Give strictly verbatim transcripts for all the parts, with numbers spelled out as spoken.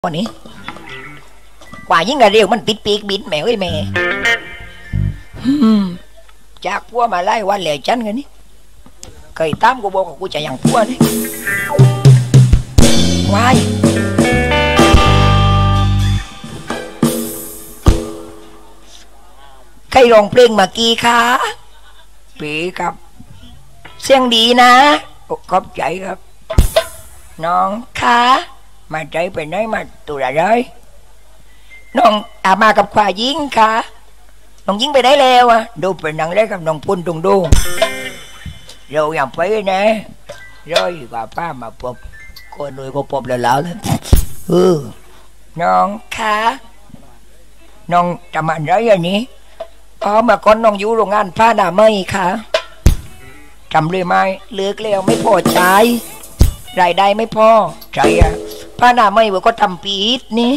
วันนี้กว่ายิ่งกระเรียวมันปิดปีกบินแมวไอ้แม่จากพัวมาไล่วันเหล่ฉันกันนี่เคยตามกูบอกกูจะยังพัวนี่วายใครร้องเพลงมากี่คะปีครับเสียงดีนะขอบใจครับน้องคะมาใจไปไหนมาตัวอะไรน้องอามากับควายยิงค่ะน้องยิงไปได้แล้วอ่ะดูเป็นนังเล็กกับน้องปุ่นตรงดูเราอย่างไปนะร้อยกว่าป้ามาปบคนรวยก็ปบแล้วแล้วเลยเออน้องค่ะน้องทำอะไรอย่างนี้อ๋อมาก่อนน้องอยู่โรงงานผ้าหนาไม่ค่ะจำเลยไหมเลือกแล้วไม่พอใจรายได้ไม่พอใจอ่ะป้าหน้าไม่ว่าก็ทำปีดนี่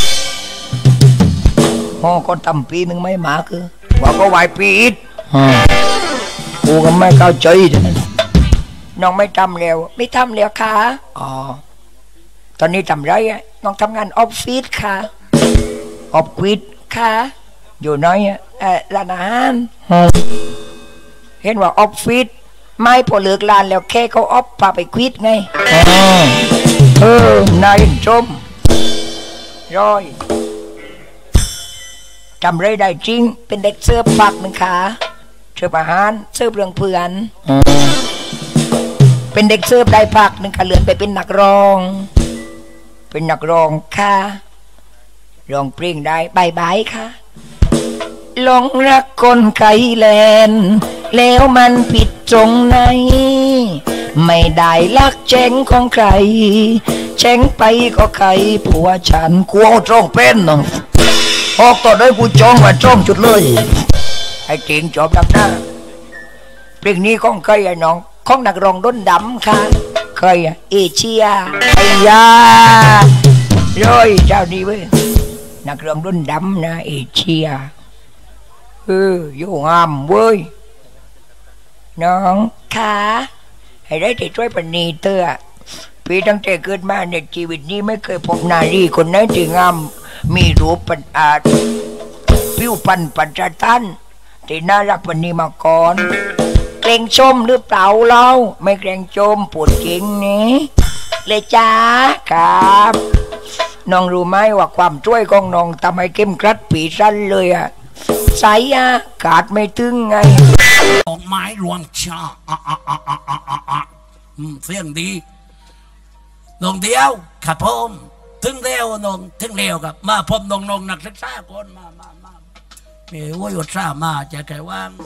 โอ้ก็ทำปีหนึ่งไม่มาคือว่าก็ไหวปีดกูก็ไม่เข้าใจน้องไม่ทำแล้วไม่ทำแล้วค่ะอ๋อตอนนี้ทำไรอ่ะน้องทำงานออฟฟิศค่ะออฟฟิศค่ะอยู่น้อยอ่ะร้านอาหารเห็นว่าออฟฟิศไม่พอเลิกลานแล้วแค่เขาออฟพาไปควิดไงเออนายชมร้อยจำไรได้จริงเป็นเด็กเสื้อปักหนึ่งขาเสื้ออาหารเสื้อเรื่องเพื่อนเป็นเด็กเสื้อได้ปักหนึ่งขาเลื่อนไปเป็นนักร้องเป็นนักร้องค่ะร้องเพลงได้บายบายค่ะหลงรักคนไกลแลนแล้วมันผิดตรงไหนไม่ได้รักแจ้งของใครแจ้งไปก็ใครผัวฉันกูเอาจ้องเป็นเนาะออกต่อได้กูจ้องมาจ้องจุดเลยไอ้เก่งจบดับหน้าเพลงนี้ของใครไอ้น้องของนักร้องด้นดำค่ะใครอะเอเชียไอ้ยาร้อยเจ้าดีเว้ยนักร้องด้นดำนะเอเชียเอออยู่งามเว้ยน้องคะให้ได้แต่ช่วยปณีเตอร์พี่ตั้งแต่เกิดมาในชีวิตนี้ไม่เคยพบนารีคนไหนที่งามมีรูปปัญอาจผิวพรรณปัจจตันที่น่ารักปณีมาก่อนเกรงชมหรือเปล่าเราไม่เกรงชมปวดจริงนี่เลยจ้าครับน้องรู้ไหมว่าความช่วยของน้องทำให้เข้มกรัดปีสั้นเลยอะใส่อากาศไม่ถึงไงดอกไม้รวงชาเสียงดีน้องเดียวขับพมถึงเร็วน้องถึงเร็วกับมาพบน้องน้องนักศึกษาคนมามามาเฮ้ยว่าหยุดซ่ามาจะแก่ว่าง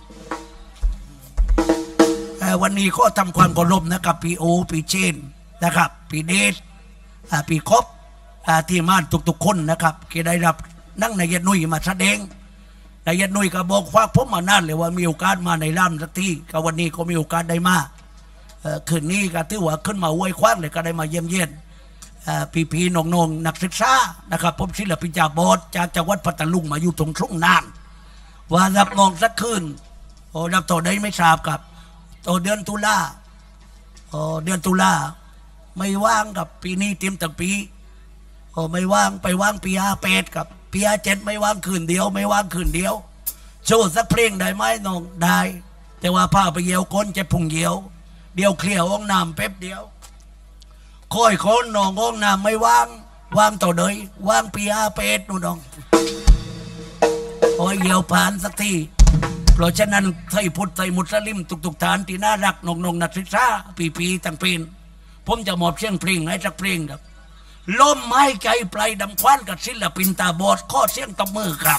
วันนี้ก็ทำความเคารพนะครับปีโอปีเชนนะครับปีเดชปีครบที่มาทุกๆคนนะครับที่ได้รับนั่งในยันนุยมาแสดงนายยันนุยก็บอกว่าผมมานานเลยว่ามีโอกาสมาในร้านสักทีก็วันนี้ก็มีโอกาสได้มาคืนนี้ก็ถือว่าขึ้นมาอวยคว้างเลยก็ได้มาเยี่ยมเยียนพี่พี่น้องๆนักศึกษานะครับผมศิลปินจากบอสจากจังหวัดพัทลุงมาอยู่ตรงช่วงนานว่ารับน้องสักคืนโอ้รับต่อได้ไม่ทราบกับต่อเดือนตุลาโอ้เดือนตุลาไม่ว่างกับปีนี้เต็มตั้งปีโอ้ไม่ว่างไปว่างปีห้าแปดกับปีห้าเจ็ดไม่ว่างคืนเดียวไม่ว่างคืนเดียวโชว์สักเพลงได้ไหมน้องได้แต่ว่าพาไปเยี่ยวก้นจะพุ่งเยี่ยวเดียวเคลียร์ห้องน้ำแป๊บเดียวค่อยคนน้องห้องน้ำไม่ว่างว่างต่อเลยว่างปีห้าแปดนู่นน้องโอ้ยเยี่ยวผ่านสักทีเพราะฉะนั้นไทยพุทธไทยมุสลิมทุกๆฐานที่น่ารักน้องๆนักศึกษาปีๆตั้งปีนผมจะมอบเสียงเพลงให้สักเพลงครับลมหายใจปลายดำควันกับศิลปินตาบอดข้อเสียงตบมือครับ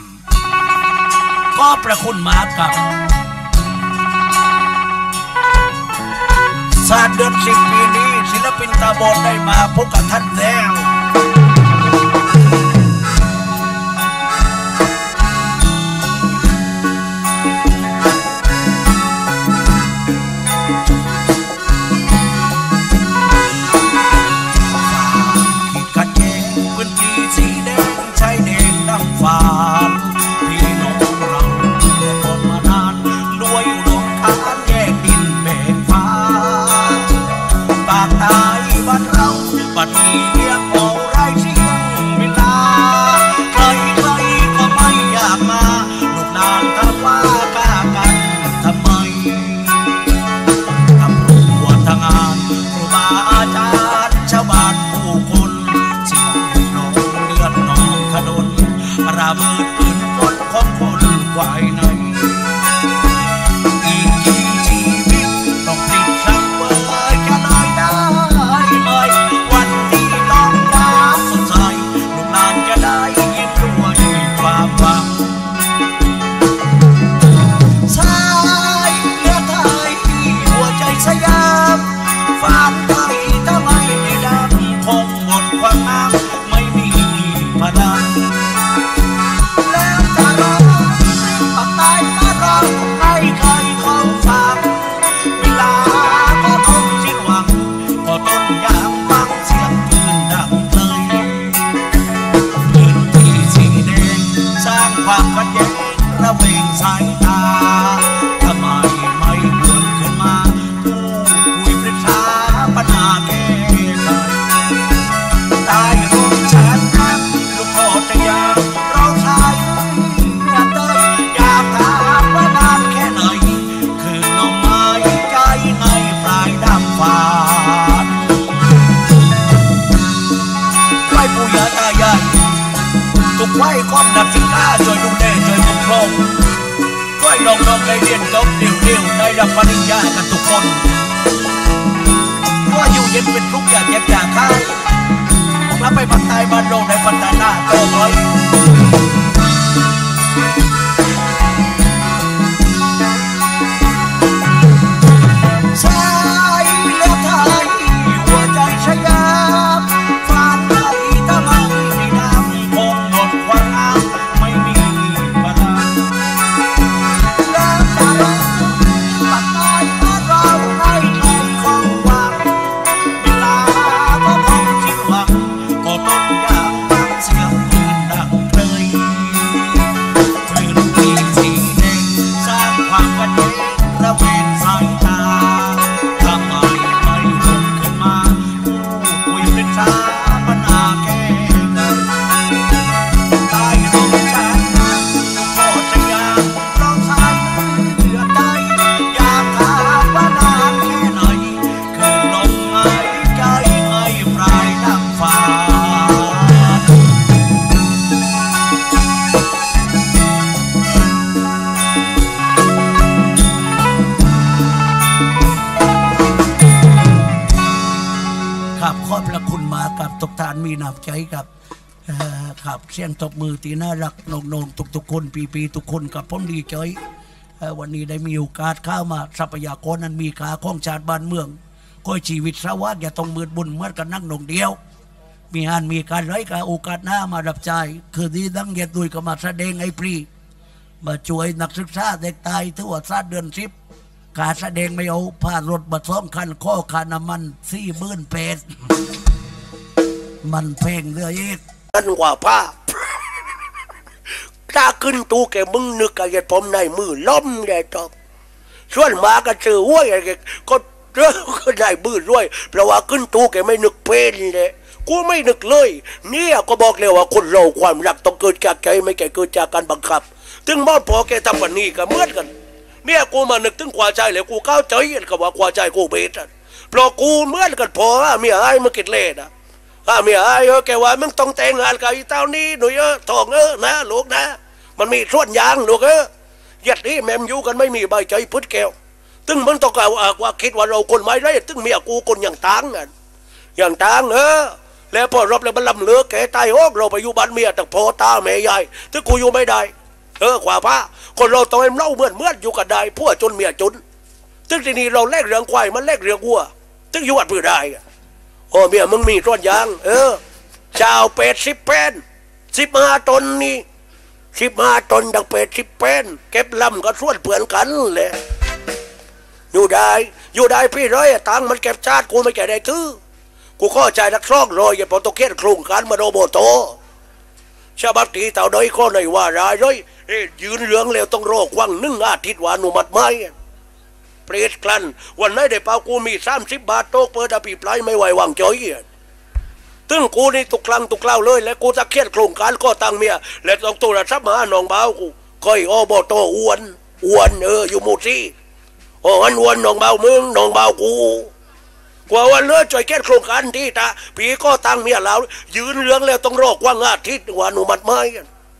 ก็ประคุณมากับศาสตร์เดือนสิบปีนี้ศิลปินตาบอดได้มาพบกับท่านแล้วพี่น้องเราเดือดร้อนมานานรวยอุดมค้านแยกดินแบ่งฟ้าปากตายบ้านเราบัดนี้เรียกออกเบิดปืนคนของคนควายในอีกกี่ชีวิตต้องติดสังเวยจะลอยได้ไหมวันที่ต้องรักสดใสลูกหลานจะได้ยิ้มด้วยความหวังสายเลือดไทยหัวใจสยามฝันไทยถ้าไม่ได้ดำคงหมดความงามไม่มีพลังแล้วจะรอปักใต้มารอให้ใครเขาฟังเวลาก็คงสิ้นหวังก็ต้นยางฟังเสียงปืนดังเลยพื้นที่สีแดงสร้างความขัดแย้งระเวงสายตาทำไมไม่หวนขึ้นมาพูดคุยปรึกษาปัญหาแก้ไขตายร่วมชาตินั้นลูกพ่อจะยามเราชายอยากได้อยากถามว่านานแค่ไหนคือหน่อไม้ใจในปลายดำฟ้าไหวปู่ย่าตายายทุกไหวความดับจิตตาช่วยดูแลช่วยปกครองไหวน้องๆได้เรียนจบเร็วๆได้รับปริญญากันทุกคนว่าอยู่เย็นเป็นทุกอย่าเจ็บอย่าคายแล้วไปปักใต้บ้านโลกในปัตตานาโตไว้สายเลือดไทยหัวใจสยามฝันไทยถ้าไม่ได้ดำคงหมดความงามไม่มีพลังแล้วจะรอปักใต้มาเราให้ใครเขาหวังเวลาก็คงสิ้นหวังก็ต้นยางฟังเสียงปืนดังเลยพื้นที่สีแดงสร้างความขัดแย้งระเวงสายตาทำไมไม่ลุกขึ้นมาพูดคุยปรึกษาปัญหาแก้ไขตายร่วมชาตินั้นลูกพ่อจะยามร้องไห้เดือดใจอยากถามว่านานแค่ไหนคือลมหายใจไม่ปลายดังฟ้าครับขอบพระคุณมากับทุกท่านมีน้ำใจกับเอ่อครับเสียงตบมือที่น่ารักโหนงๆทุกๆคนปีๆทุกคนกับผมดีใจเอ่อวันนี้ได้มีโอกาสเข้ามาทรัพยากรนั้นมีค่าของชาติบ้านเมืองก็ชีวิตสวัสดิ์อย่าต้องมืดบุญเหมื่อนกันนั่งหนงเดียว มีงานมีการไร้การโอกาสหน้ามารับใช้คือที่ตั้งเย็ดด้วยก็มาแสดงไอ้ปรีมาช่วยนักศึกษาเด็กตายทั่วชาติเดือนสิบการแสดงไม่เอาผ่านรถบัสสองคันข้อคาน้ำมันสี่หมื่นเพชรมันเพลงเรือเย็ดนั่นกว่าผ้าถ้าขึ้นตูแกมึงนึกกับเย็ดผมในมือล้มแกตอกส่วนมาก็เจอห้วยแกก็เรื่องก็ได้มือด้วยเพราะว่าขึ้นตูแกไม่นึกเป็นเลยกูไม่นึกเลยเนี่ยก็บอกเลยว่าคนเราความรักต้องเกิดจากใจไม่แก่เกิดจากการบังคับถึงบ้านพอแกทำวันนี้ก็เหมือนกันเนี่ยกูมานึกถึงความใจเลยกูเข้าใจกับว่าความใจกูเบ็ดเพราะกูเหมือนกันพอเมียไอ้มากิดเล่นะเมียไอ้แกว่ามึงต้องแต่งงานกับไอ้เต้านี้หนุ่ยเออทองเออนะลูกนะมันมีส่วนยางลูกเออยัดนี้แม่มอยู่กันไม่มีใบใจพุทธแก้วตึงมึงต้องกล่าวว่าคิดว่าเราคนไม่ได้ตึงเมียกูคนอย่างต่างกันอย่างต่างเออแล้วพอรบแล้วมันลำเลือแกตายโอ๊กเราไปอยู่บ้านเมียแต่พอตาแม่ใหญ่ถึงกูอยู่ไม่ได้เออขวาผ้าคนเราต้องให้เล่าเหมือนเหมือนอยู่กับได้พวกจนเมียจนถึงทีนี้เราแลกเรื่องควายมันแลกเรื่องวัวถึงอยู่อัดเพื่อได้โอ้เมียมึงมีต้นยางเออชาวเป็ดสิบเป็นสิบห้าตนนี่สิบห้าตนดังเป็ดสิบเป็นเก็บลำก็ส่วนเปลือนกันเลยอยู่ได้อยู่ได้พี่ร้อยตังมันเก็บชาติกูไม่แก่ได้ทื่อกูข้อใจนักซ่องรอยอย่าพอตกเขียนโครงการมาโดโบโตชาวบ้านตีเต่าน้อยข้อหน่อยว่าร้ายร้อยยืนเหลืองแล้วต้องรอควังนึ่งอาทิตย์วานุมัติไม้เปรตกลันวันไหนได้เปล่ากูมีสามสิบบาทโต๊ะเปิดอภิปรายไม่ไหววางจอยตึงกูนี่ตุกคลังตุกเล่าเลยและกูจะเขียนโครงการก็ตั้งเมียและต้องตัวรับมาหนองเบากูคอยอโบโตอ้วนอ้วนเอออยู่หมู่ที่โอ้อันอ้วนหนองเบามึงหนองเบากูกว่าวันเลือดจ่อยแก้โครงการที่ตาปีก็ตั้งเมียแล้วยืนเรื่องแล้วต้องรอกว่างอาทิตย์วันอุมัดไม้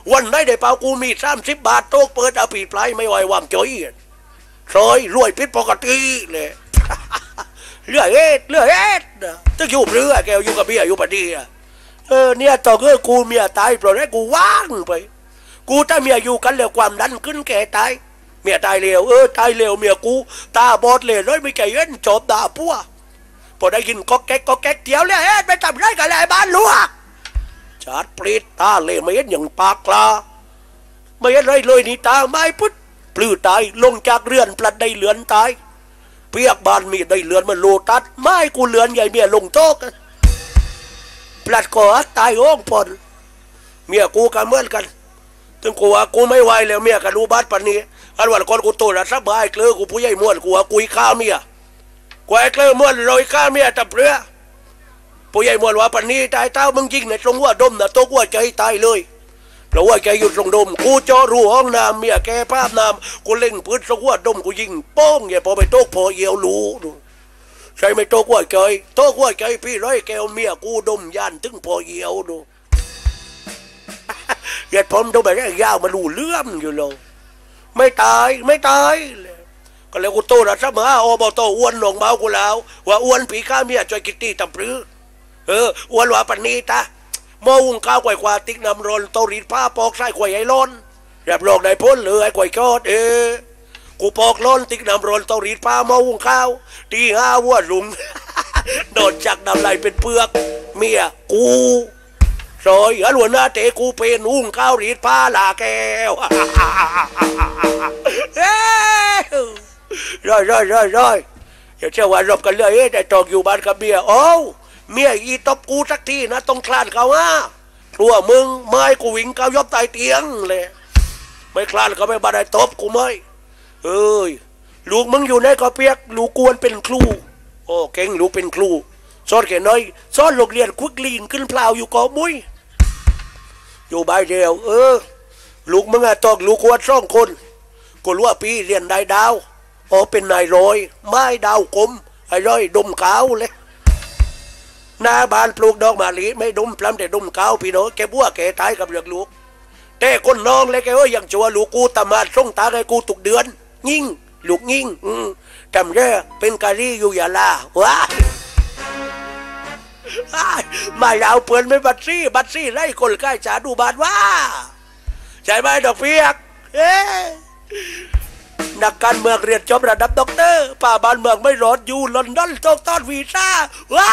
วันไหนได้เปล่ากูมีสามสิบบาทโต๊ะเปิดอภิปรายไม่ไหววางจ่อยซอยรวยพิษปกติเลยเลือเอ็ดเลือเอ็ดตึกอยู่เรือแกอยู่กับเมียอยู่ปะดีเออเนี่ยต่อเออกูเมียตายเพราะนั้นกูว่างไปกูถ้าเมียอยู่กันแล้วความดันขึ้นแก่ตายเมียตายเร็วเออตายเร็วเมียกูตาบอดเลยเลยไม่แก่เย็นจบด่าพัวพอได้ยินก็แก๊กก็แก๊กเดียวเลยเอ็ดไปทำไรกันเลยบ้านลวกจัดปริดตาเลยไม่เห็นอย่างปากกลาไม่เห็นไรเลยนี่ตาไม่พุทธปลื้ตายลงจากเรือนปลัดได้เลือนตายเปียกบานมีได้เลือนมันโลตัดไม่กูเลือนใหญ่เมียลงโต๊ะปลัดก่อตายห้องปนเมียกูกันเหมือนกันถึงกูว่ากูไม่ไหวแล้วเมียกันรู้บ้านปนนี้อันวันก่อนกูโตแล้วสบายเกลือกูผู้ใหญ่ม้วนกูว่ากุยข้าเมียกูไอ้เกลือม้วนลอยข้าเมียตับเรือผู้ใหญ่ม้วนว่าปนนี้ตายเต้ามึงยิงในตรงหัวดมนะโต๊ะหัวใจตายเลยเพราะว่าแกอยู่ตรงดมกูจอรูห้องน้ำเมียแกภาพน้ำกูเล่งพื้นตรงหัวดมกูยิงโป้งอย่าพอไปโต๊ะพอเยี่ยวรู้ใช่ไม่โต๊ะหัวใจโต๊ะหัวใจพี่ร้อยแก้วเมียกูดมยันถึงพอเยี่ยวดูเหตุผมดูแบบนี้ยาวมาดูเลื่อมอยู่เลยไม่ตายไม่ตายก็เลยกูโตนะสัมมาอบตอ้วนหนองเมากูแล้วว่าอ้วนผีข้าเมียจอยกิตตี้ตำปรือเอออ้วนว่าปนีตาโมวุ้งข้าวไก่ควาติ๊กนำรอนโตรีดผ้าปอกไส้ไข่ไอ้ล้นแรับรองในพ้นเลยไอ้ไก่จอดเออกูปอกล้นติ๊กนำรอนโตรีดผ้าโมวุ้งข้าวตีห้าวัวลุงโดนจักนำไหลเป็นเปลือกเมียกูซอยอันหัวหน้าเตะกูเป็นอุ้งข้าวรีดผ้าลาแก้วร้อยร้อยร้อยร้อยอย่าเชื่อว่ารบกันเลยแต่ตอกอยู่บ้านกับเมียโอ้เมียอีตบกูสักทีนะต้องคลานเขาฮะตัวมึงไม่กูวิ่งเขายบตายเตียงเลยไม่คลานเขาไม่บาดได้ตบกูไม่เอ้ยลูกมึงอยู่ในกอเปียกลูกกวนเป็นครูโอ้เก่งลูกเป็นครูสอนแค่น้อยสอนโรงเรียนคุกลีนขึ้นเปล่าอยู่กอมุ้ยอยู่ใบเดียวเออลูกมึงอะตอกลูกกวนสองคนกูรู้ว่าปีเรียนได้ดาวโอ้เป็นนายร้อยไม่ดาวกลมไอ้ร้อยดมขาวเลยหน้าบ้านปลูกดอกมะลิไม่ดมพลัมแต่ดมขาวพี่น้องแกบัวแกตายกับเรื่องลูกแต่คนน้องเลยแกว่าอย่างชัวลูกกูตำมาส่งตาให้กูตุกเดือนยิ่งลูกยิ่งอืมจำได้เป็นกะรี่อยู่ยาลาว้ามาเอาเปลือนไม่บัดซี่บัดซี่ไล่คนใกล้จ๋าดูบานว่าใช่ไหมดอกเปียกเอ๊นักการเมืองเรียนจบระดับด็อกเตอร์ป่าบ้านเมืองไม่รอดอยู่ลอนดอนต้องต้อนวีซ่าว้า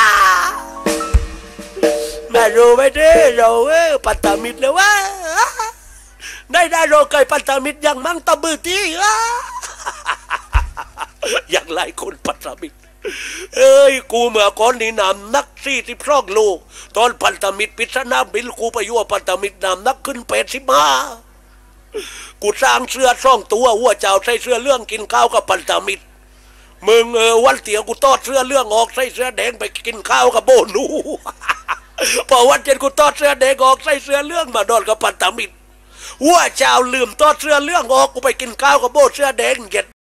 แม่รู้ไหมเด้เราเออปัตตามิตรเลยว่าได้ได้เราเคยปัตตามิตรอย่างมั่งตะบือที่อย่างไรคนปัตตามิตรเอ้ยกูเมื่อก่อนนี่นำนักสี่สิบสองโลตอนพันธมิตรปิศนาบิลกูไปยั่วพันธมิตรนำนักขึ้นเป็ดสิบห้ากูสร้างเสื้อซ่องตัวหัวเจ้าใส่เสื้อเรื่องกินข้าวกับพันธมิตรมึงเออวันเตี๋ยวกูทอดเสื้อเรื่องออกใส่เสื้อแดงไปกินข้าวกับโบนูพอวันเย็นกูทอดเสื้อแดงออกใส่เสื้อเรื่องมาดอนกับพันธมิตรหัวเจ้าลืมทอดเสื้อเรื่องออกกูไปกินข้าวกับโบเสื้อแดงเย็น